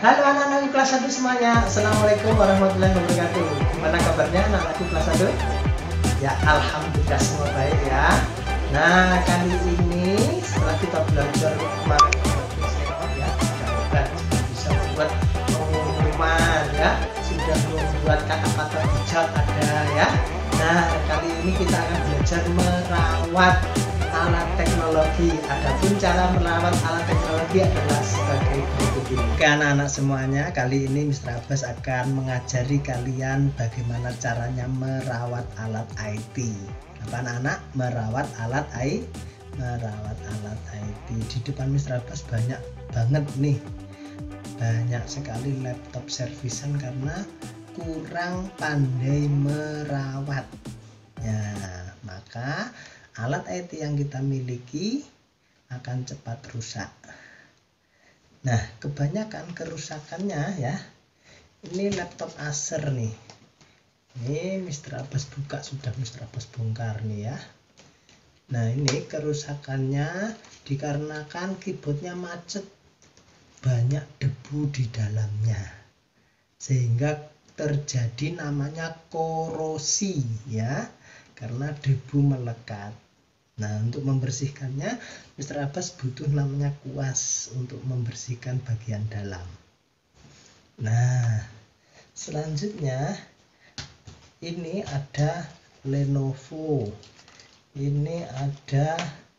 Halo anak-anak kelas 1 semuanya. Assalamualaikum warahmatullahi wabarakatuh. Gimana kabarnya anak-anakku kelas 1? Ya, alhamdulillah semua baik ya. Nah, kali ini setelah kita belajar kemarin ya, sudah bisa membuat pengumuman ya, sudah membuat kata-kata bijak ada ya. Nah, kali ini kita akan belajar merawat alat teknologi. Adapun cara merawat alat teknologi adalah sebagai berikut ini. Oke anak-anak semuanya, kali ini Mr. Abbas akan mengajari kalian bagaimana caranya merawat alat IT. Apa anak-anak? Merawat alat IT. Di depan Mr. Abbas banyak banget nih, banyak sekali laptop servisan karena kurang pandai merawat ya, maka alat IT yang kita miliki akan cepat rusak. Nah, kebanyakan kerusakannya ya, ini laptop Acer nih. Ini Mr. Abbas buka, sudah Mr. Abbas bongkar nih ya. Nah, ini kerusakannya dikarenakan keyboardnya macet, banyak debu di dalamnya, sehingga terjadi namanya korosi ya, karena debu melekat. Nah, untuk membersihkannya Mr. Abbas butuh namanya kuas untuk membersihkan bagian dalam. Nah, selanjutnya ini ada Lenovo, ini ada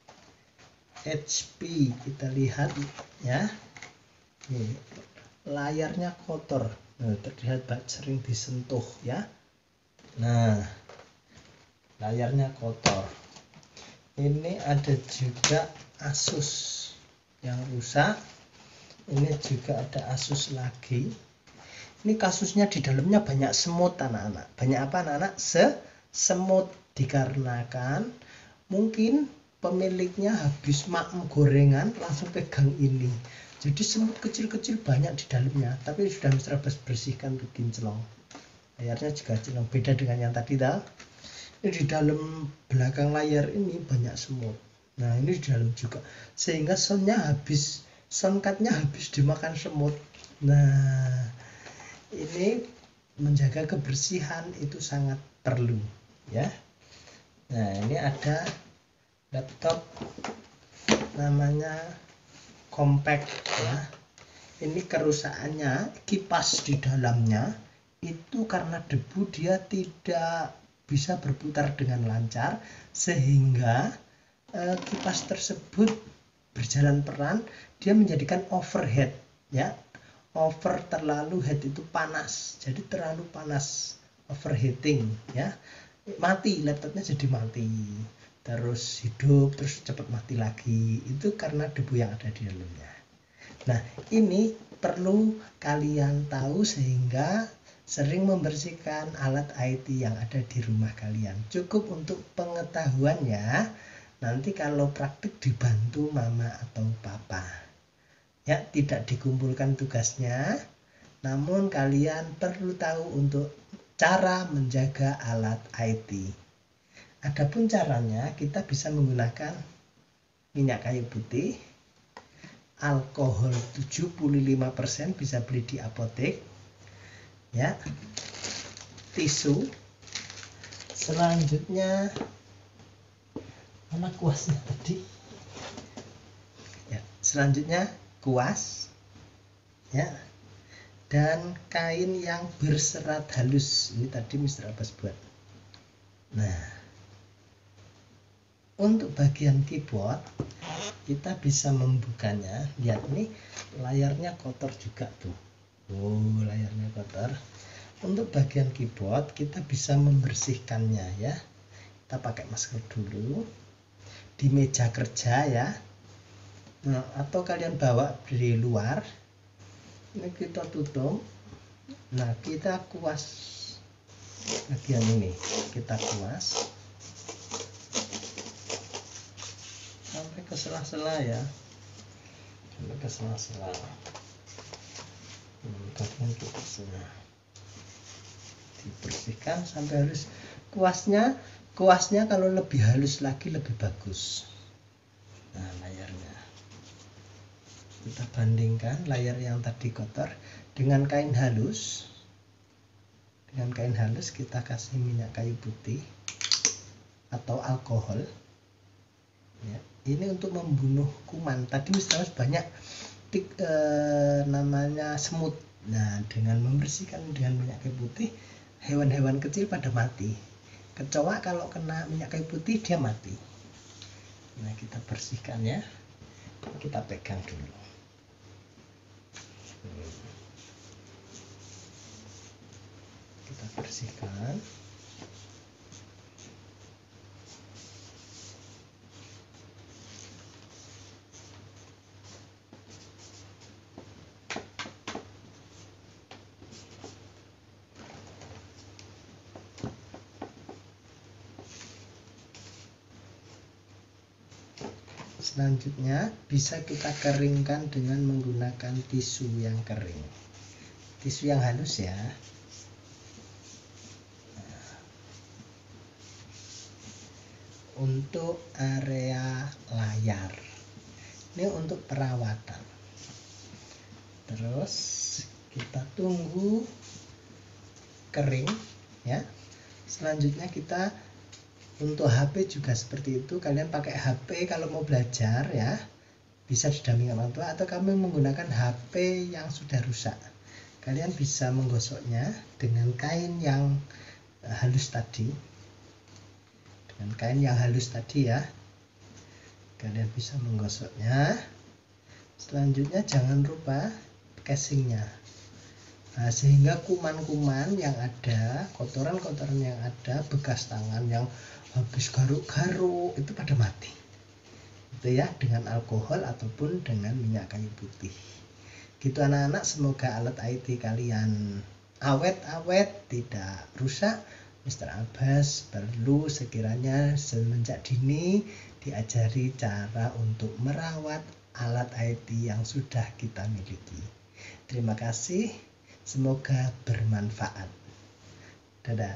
HP. Kita lihat ya, nih, layarnya kotor, terlihat sering disentuh ya. Nah, layarnya kotor. Ini ada juga Asus yang rusak. Ini juga ada Asus lagi. Ini kasusnya di dalamnya banyak semut anak-anak. Banyak apa anak-anak? Semut, dikarenakan mungkin pemiliknya habis makan gorengan langsung pegang ini. Jadi semut kecil-kecil banyak di dalamnya. Tapi sudah Mr. Abbas bersihkan untuk kinclong. Layarnya juga kinclong, beda dengan yang tadi dah. Ini di dalam belakang layar ini banyak semut. Nah, ini di dalam juga, sehingga soundcardnya habis dimakan semut. Nah, ini menjaga kebersihan itu sangat perlu ya. Nah, ini ada laptop namanya compact ya. Ini kerusakannya kipas di dalamnya itu karena debu, dia tidak bisa berputar dengan lancar, sehingga kipas tersebut berjalan pelan, dia menjadikan overheat ya. Over terlalu, head itu panas, jadi terlalu panas, overheating ya, mati, laptopnya jadi mati, terus hidup, terus cepat mati lagi. Itu karena debu yang ada di dalamnya. Nah, ini perlu kalian tahu sehingga sering membersihkan alat IT yang ada di rumah kalian. Cukup untuk pengetahuan ya. Nanti kalau praktik dibantu mama atau papa. Ya, tidak dikumpulkan tugasnya. Namun kalian perlu tahu untuk cara menjaga alat IT. Adapun caranya, kita bisa menggunakan minyak kayu putih, alkohol 75%, bisa beli di apotek ya, tisu. Selanjutnya mana kuasnya tadi ya, selanjutnya kuas ya, dan kain yang berserat halus. Ini tadi Mr. Abbas buat. Nah, untuk bagian keyboard kita bisa membukanya. Lihat nih, layarnya kotor juga tuh. Oh, layarnya kotor. Untuk bagian keyboard kita bisa membersihkannya ya. Kita pakai masker dulu di meja kerja ya. Nah, atau kalian bawa dari luar. Ini kita tutup. Nah, kita kuas bagian ini. Kita kuas sampai ke sela-sela ya. Sampai ke sela-sela. Bagian kita semua dibersihkan sampai halus. Kuasnya kalau lebih halus lagi lebih bagus. Nah, layarnya kita bandingkan layar yang tadi kotor Dengan kain halus kita kasih minyak kayu putih atau alkohol ya. Ini untuk membunuh kuman. Tadi Mr. Abbas banyak namanya semut. Nah, dengan membersihkan dengan minyak kayu putih, hewan-hewan kecil pada mati. Kecoa kalau kena minyak kayu putih dia mati. Nah, kita bersihkan ya. Kita pegang dulu. Kita bersihkan. Selanjutnya bisa kita keringkan dengan menggunakan tisu yang kering, tisu yang halus ya. Untuk area layar ini untuk perawatan. Terus kita tunggu kering ya. Selanjutnya kita untuk HP juga seperti itu. Kalian pakai HP kalau mau belajar ya, bisa didampingi orang tua, atau kami menggunakan HP yang sudah rusak. Kalian bisa menggosoknya dengan kain yang halus tadi. Dengan kain yang halus tadi ya. Kalian bisa menggosoknya. Selanjutnya jangan lupa casingnya. Nah, sehingga kuman-kuman yang ada, kotoran-kotoran yang ada, bekas tangan yang habis garuk-garuk itu pada mati. Itu ya, dengan alkohol ataupun dengan minyak kayu putih. Gitu anak-anak, semoga alat IT kalian awet-awet, tidak rusak. Mr. Abbas perlu sekiranya semenjak dini diajari cara untuk merawat alat IT yang sudah kita miliki. Terima kasih. Semoga bermanfaat. Dadah.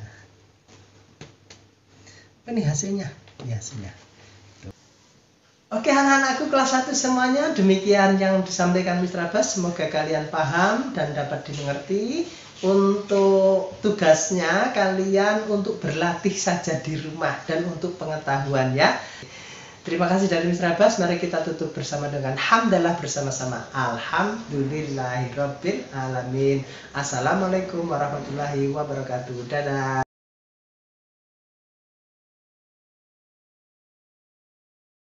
Ini hasilnya. Ini hasilnya. Oke anak-anakku kelas 1 semuanya, demikian yang disampaikan Mr. Abbas. Semoga kalian paham dan dapat dimengerti. Untuk tugasnya kalian untuk berlatih saja di rumah dan untuk pengetahuan ya. Terima kasih dari Mr. Abbas. Mari kita tutup bersama dengan hamdalah bersama-sama. Alhamdulillahirabbil alamin. Assalamualaikum warahmatullahi wabarakatuh. Dadah.